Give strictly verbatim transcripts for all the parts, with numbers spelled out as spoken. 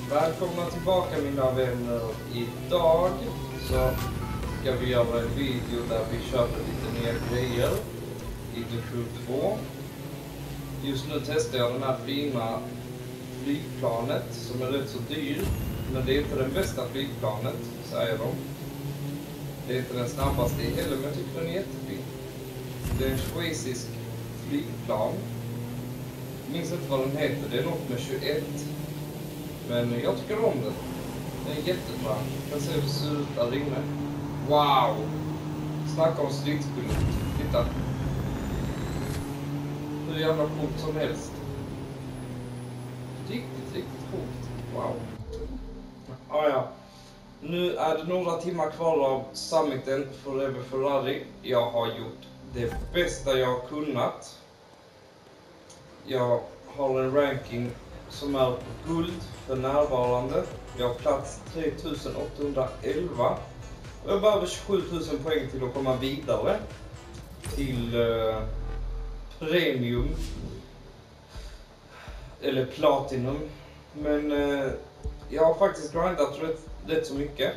Välkomna tillbaka mina vänner. Idag så ska vi göra en video där vi köper lite nya grejer i The Crew två. Just nu testar jag den här fina flygplanet som är rätt så dyr. Men det är inte den bästa flygplanet, säger de. Det är inte den snabbaste heller, men jag tycker den är jättefin. Det är en schweizisk flygplan. Jag minns inte vad den heter, det är något med tjugoett. Men jag tycker om den. Den är jättebra. Jag ser hur det ser ut där inne. Wow! Snacka om stridspilot. Titta. Hur jävla coolt som helst. Riktigt, riktigt coolt. Wow. Ah, ja. Nu är det några timmar kvar av summiten Forever Ferrari. Jag har gjort det bästa jag har kunnat. Jag har en ranking som är guld för närvarande. Jag har plats tre tusen åttahundraelva. Och jag behöver tjugosju tusen poäng till att komma vidare till eh, premium eller platinum. Men eh, jag har faktiskt grindat rätt, rätt så mycket.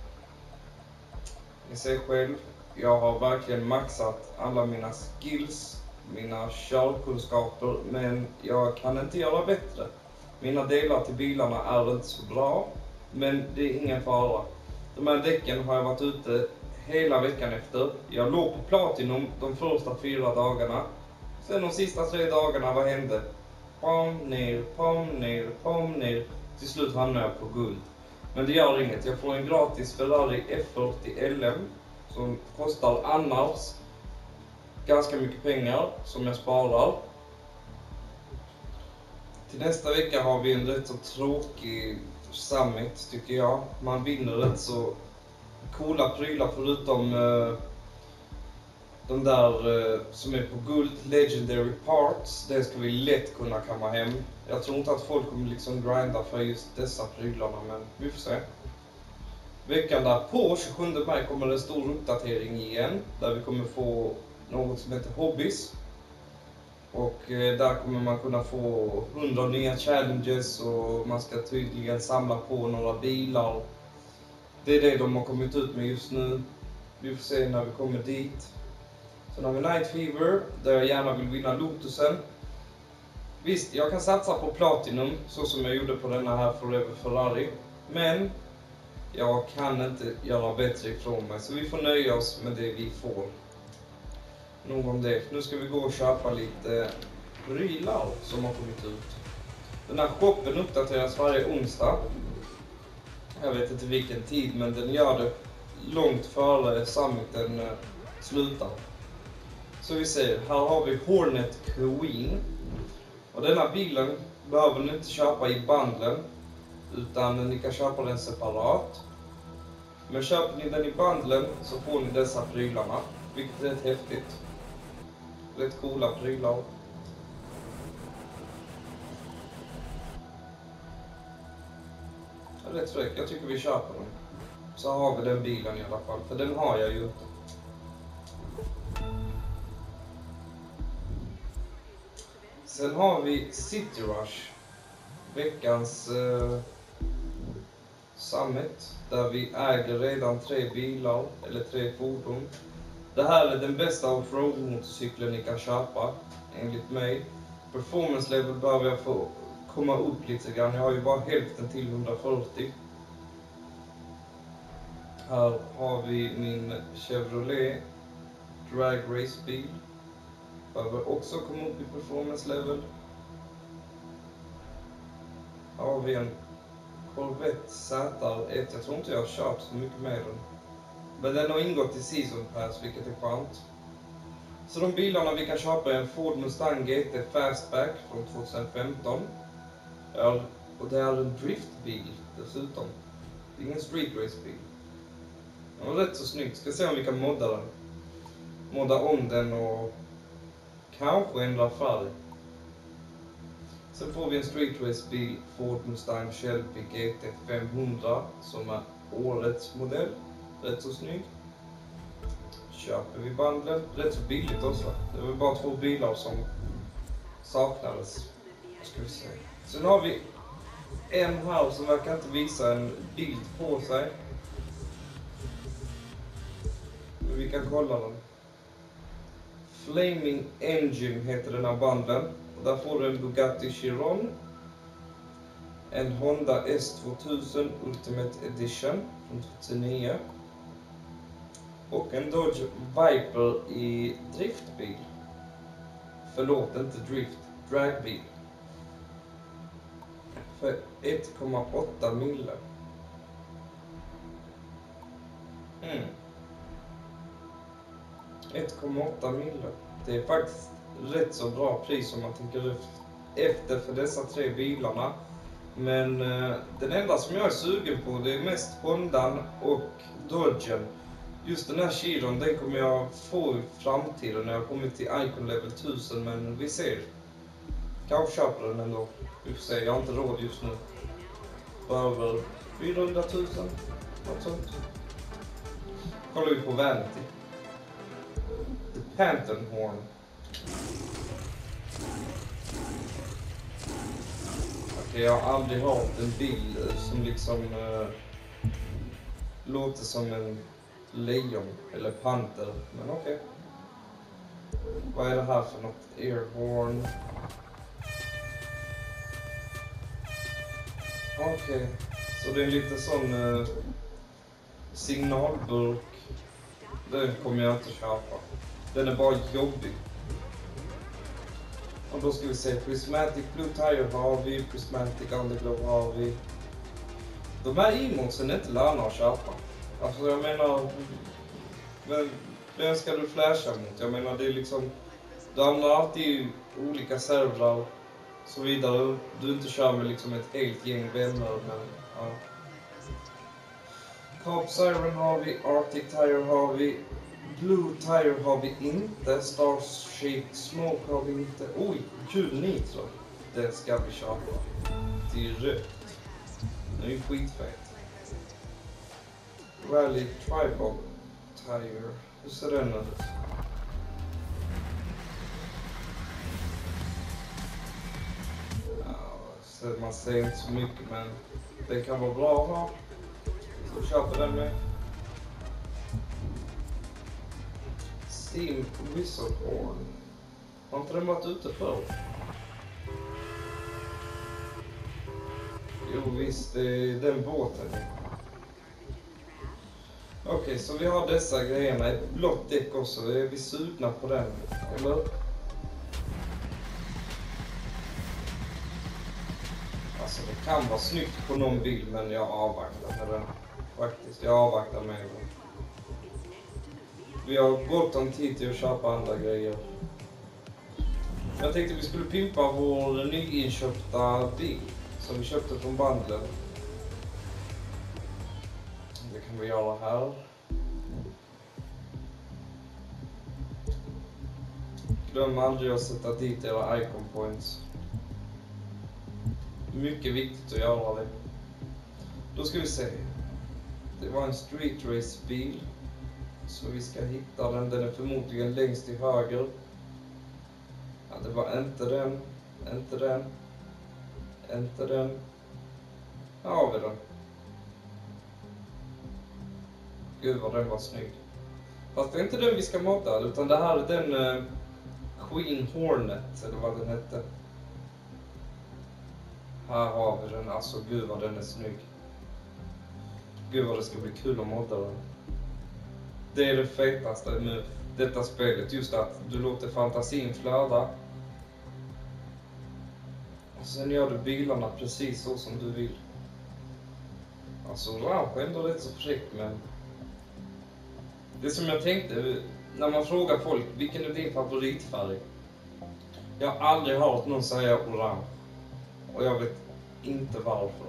Ni ser själv, jag har verkligen maxat alla mina skills, mina körkunskaper, men jag kan inte göra bättre. Mina delar till bilarna är inte så bra, men det är ingen fara. De här däcken har jag varit ute hela veckan efter. Jag låg på platinum de första fyra dagarna. Sen de sista tre dagarna, vad hände? Pam ner, pam ner, pam ner. Till slut hamnade jag på guld. Men det gör inget. Jag får en gratis Ferrari F fyrtio L M som kostar annars ganska mycket pengar som jag sparar. Till nästa vecka har vi en rätt så tråkig summit tycker jag. Man vinner rätt så coola prylar förutom uh, de där uh, som är på guld, Legendary Parts. Det ska vi lätt kunna kamma hem. Jag tror inte att folk kommer liksom grinda för just dessa prylarna, men vi får se. Veckan där på tjugosjunde maj kommer en stor uppdatering igen. Där vi kommer få något som heter Hobbies. Och eh, där kommer man kunna få hundra nya challenges och man ska tydligen samla på några bilar. Det är det de har kommit ut med just nu. Vi får se när vi kommer dit. Sen har vi Night Fever, där jag gärna vill vinna Lotusen. Visst, jag kan satsa på Platinum, så som jag gjorde på denna här Forever Ferrari. Men jag kan inte göra bättre ifrån mig, så vi får nöja oss med det vi får. Nog om det. Nu ska vi gå och köpa lite prylar som har kommit ut. Den här shoppen uppdateras varje onsdag. Jag vet inte vilken tid, men den gör det långt före summiten slutar. Så vi ser, här har vi Hornet Queen. Och denna bilen behöver ni inte köpa i bundlen, utan ni kan köpa den separat. Men köper ni den i bundlen så får ni dessa prylarna, vilket är rätt häftigt. Rätt coola prylar. Rätt fräck, jag tycker vi köper den. Så har vi den bilen i alla fall, för den har jag ju inte. Sen har vi City Rush. Veckans eh, summit. Där vi äger redan tre bilar, eller tre fordon. Det här är den bästa offroad-motorcykeln ni kan köpa, enligt mig. Performance level behöver jag få komma upp lite grann. Jag har ju bara hälften till hundrafyrtio. Här har vi min Chevrolet Drag Race bil. Behöver också komma upp i performance level. Här har vi en Corvette Z R ett. Jag tror inte jag har kört så mycket med den. Men den har ingått i Season Pass, vilket är skönt. Så de bilarna vi kan köpa är en Ford Mustang G T Fastback från tjugohundrafemton. Ja, och det är en driftbil dessutom. Det är ingen street race bil. Den var rätt så snyggt. Ska se om vi kan modda den. Modda om den och kanske ändra färg. Sen får vi en street race bil, Ford Mustang Shelby G T femhundra, som är årets modell. Rätt så snygg. Köper vi bundlen. Rätt så billigt också. Det var bara två bilar som saknades. Ska vi se. Sen har vi en här som verkar inte visa en bild på sig. Men vi kan kolla den. Flaming Engine heter den här banden. Och där får du en Bugatti Chiron. En Honda S tvåtusen Ultimate Edition från tjugohundranio. Och en Dodge Viper i driftbil. Förlåt, inte drift, dragbil. För ett komma åtta mille. Mm. ett komma åtta mille. Det är faktiskt rätt så bra pris om man tänker efter för dessa tre bilarna. Men eh, den enda som jag är sugen på, det är mest Hondan och Dodgen. Just den här Chiron, den kommer jag få i framtiden när jag kommer till Icon Level tusen, men vi ser. Kanske köper den ändå. Vi får se, jag har inte råd just nu. Över fyrahundratusen, något sånt. Kollar vi på Vanity. The Pantherhorn. Okej, jag har aldrig hört en bil som liksom äh, låter som en lejon eller panter, men okej. Vad är det här för något? Airhorn. Okej, okay. Så det är lite sån uh, signalburk. Den kommer jag inte köpa. Den är bara jobbig. Och då ska vi se, Prismatic Blue Tire har vi, Prismatic Underglow har vi. De här emotsen är inte löna att köpa. Alltså jag menar, vem, vem ska du flasha mot? Jag menar det är liksom, du hamnar alltid i olika servrar. Såvida du, du inte kör med liksom ett helt gäng vänner, men ja. Cobb Siren har vi, Arctic Tire har vi, Blue Tire har vi inte, Starship Smoke har vi inte. Oj, kul Nitro. Det ska vi köpa. Det är rött. Det är ju skitfett. Rally Tribal Tire. Hur ser den ut? Ja, man ser inte så mycket, men det kan vara bra att ha. Så köper den med. Steam Whistlehorn. Har inte den varit ute förr? Jo visst, det är den båten. Okej, okay, så vi har dessa grejerna. Ett blått däck också. Är vi sugna på den? Eller? Alltså det kan vara snyggt på någon bild, men jag avvaktar med den. Faktiskt, jag avvaktar med den. Vi har gott om tid till att köpa andra grejer. Jag tänkte vi skulle pimpa vår nyinköpta bil som vi köpte från banden. Det kan vi göra här. Glöm aldrig att sätta dit era icon points. Mycket viktigt att göra det. Då ska vi se. Det var en street race bil. Så vi ska hitta den. Den är förmodligen längst till höger. Ja, det var inte den. Inte den. Inte den. Här har vi den. Gud vad den var snygg. Fast det är inte den vi ska mata, utan det här är den uh, Queen Hornet, eller vad den hette. Här har vi den. Alltså gud vad den är snygg. Gud vad det ska bli kul att modda den. Det är det fetaste med detta spelet. Just att du låter fantasin flöda. Och sen gör du bilarna precis så som du vill. Alltså orange är ändå rätt så fräck, men det som jag tänkte, när man frågar folk, vilken är din favoritfärg? Jag har aldrig hört någon säga orange. Och jag vet inte varför.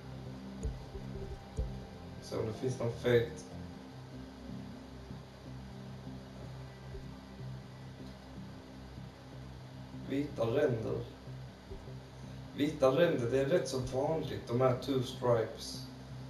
Så det finns någon fet. Vita ränder. Vita ränder, det är rätt så vanligt. De här two stripes.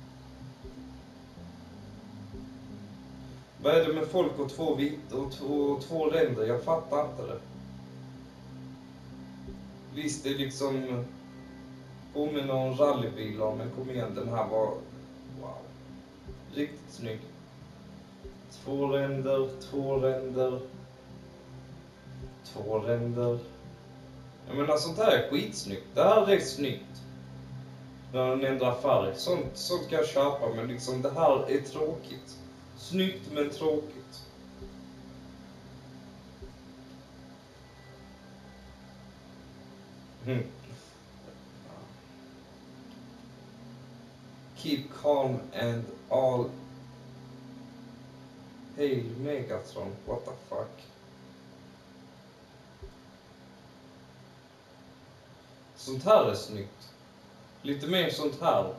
Vad är det med folk och två vita och två, två ränder? Jag fattar inte det. Visst, det är liksom Påminner om rallybilar, men kom igen, den här var wow. Riktigt snygg. Två ränder, två ränder. Två ränder. Jag menar, sånt här är skitsnyggt. Det här är snyggt. När den ändrar färg. Sånt, sånt kan jag köpa, men liksom det här är tråkigt. Snyggt men tråkigt. Mm. Keep calm and all hail Megatron. What the fuck? Sånt här är snyggt. Lite mer sånt här.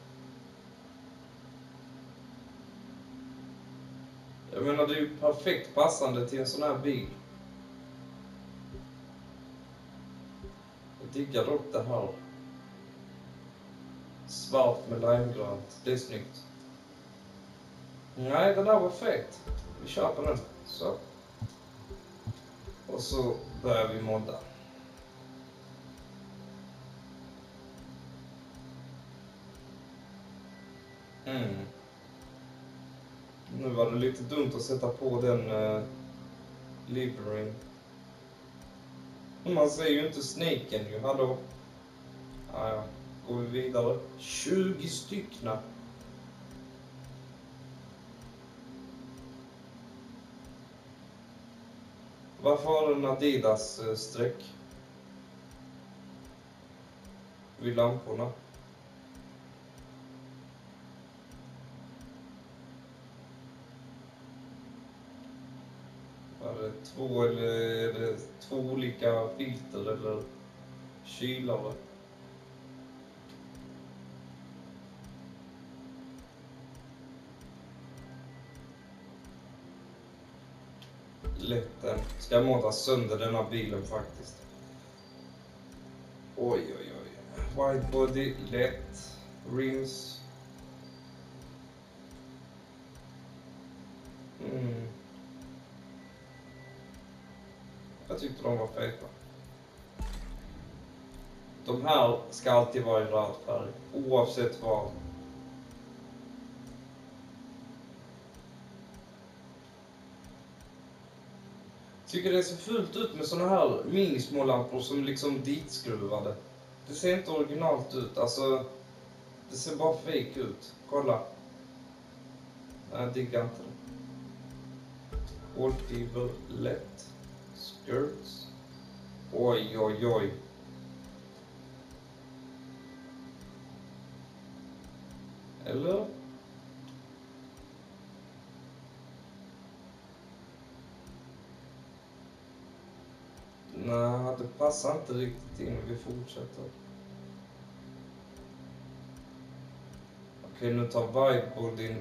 Jag menar, det är ju perfekt passande till en sån här bil. Jag diggar dock det här. Svart med limegrönt. Det är snyggt. Nej, den där var fet. Vi köper den. Så. Och så börjar vi modda. Mm. Nu var det lite dumt att sätta på den uh, livery. Man ser ju inte snaken ju, hallå. Ah, ja, går vi vidare. tjugo styckna. Varför har den Adidas uh, streck vid lamporna? Är det två eller är det två olika filter eller kylare? Lätt den. Ska jag måta sönder den här bilen faktiskt. Oj oj oj. White body, lätt. Rims. Mm. Jag tyckte de var feta. De här ska alltid vara i röd färg, oavsett vad. Tycker det ser fult ut med såna här minismålampor som liksom ditskruvade. Det ser inte originalt ut, alltså det ser bara fake ut. Kolla. Nej, jag diggar inte det. Hårdfiber, lätt. Skirts. Oj, oj, oj. Eller? Nej, det passar inte riktigt in. Vi fortsätter. Okej, nu tar whiteboardin.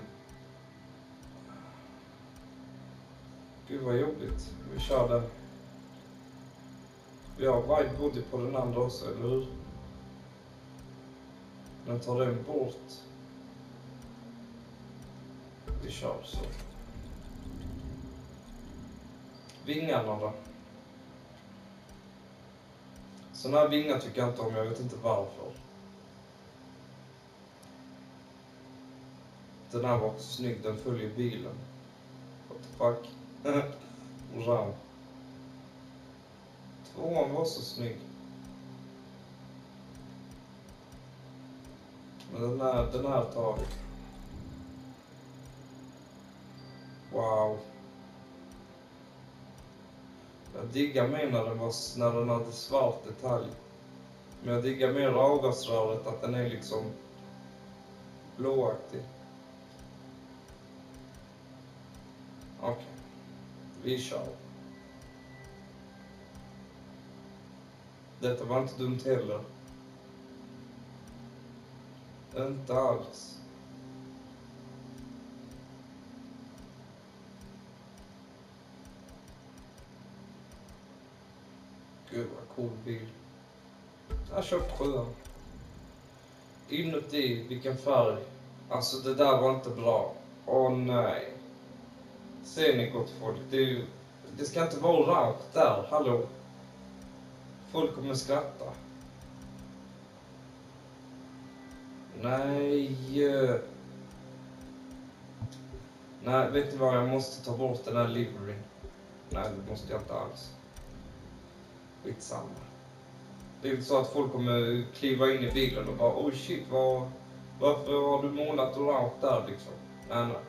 Gud vad jobbigt. Vi kör den. Vi har whitebody på den andra också, eller hur? Nu tar den bort. Vi kör så. Vingarna då? Såna här vingar tycker jag inte om, jag vet inte varför. Den här var också snygg, den följer bilen. What the fuck? Wow. Tvåan var så snygg. Men den här, den här tar vi. Wow. Jag diggar mer när den, var, när den hade svart detalj. Men jag diggar mer avgasröret, att den är liksom blåaktig. Okej. Okay. Vi kör. Detta var inte dumt heller. Inte alls. Gud vad cool bil. Jag köpte sjuan. Inuti, vilken färg. Alltså det där var inte bra. Åh nej. Ser ni gott folk? Det, är ju, det ska inte vara orange där, hallå. Folk kommer skratta. Nej. Nej, vet du vad? Jag måste ta bort den här liveryn. Nej, det måste jag inte alls. Skitsamma. Det är inte så att folk kommer kliva in i bilen och bara oj shit, vad, varför har du målat orange där liksom? Nej, nej.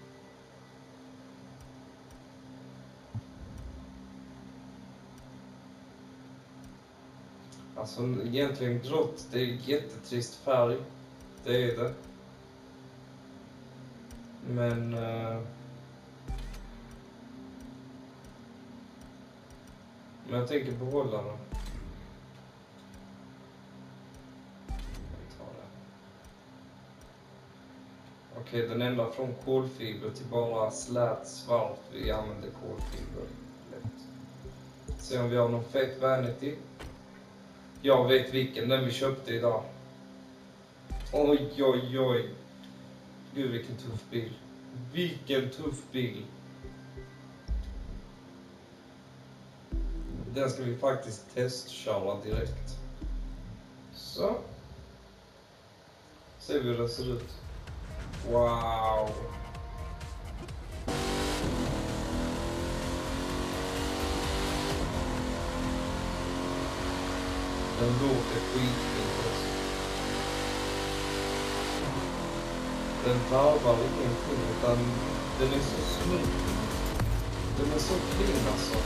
Alltså egentligen grått, det är jättetrist färg. Det är det. Men... Uh, men jag tänker behålla den. Okej, okay, den ändrar från kolfiber till bara slät svart. Vi använder kolfiber. Lätt. Se om vi har någon fett vanity. Jag vet vilken, den vi köpte idag. Oj, oj, oj. Gud, vilken tuff bil. Vilken tuff bil. Den ska vi faktiskt testköra direkt. Så. Ser vi hur det ser ut. Wow. Den låter skitfint också. Den varvar ingenting utan den är så smooth. Den är så clean alltså.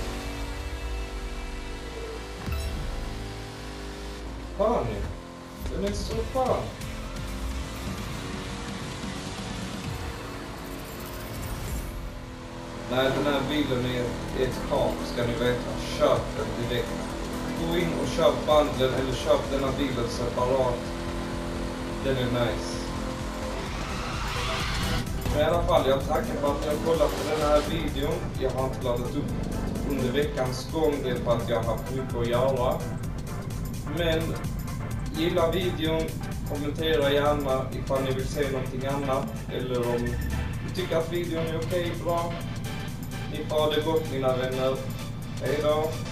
Fan ju. Den är så fan. Nej, den här bilen är ett kap, ska ni veta. Köp den direkt. Gå in och köp banden eller köp denna bilen separat. Den är nice. Men i alla fall, jag tackar för att ni har kollat på den här videon. Jag har inte laddat upp under veckans gång. Det är för att jag har haft mycket att göra. Men gilla videon. Kommentera gärna ifall ni vill se någonting annat. Eller om ni tycker att videon är okej, bra. Ni får ha det gott mina vänner. Hej då!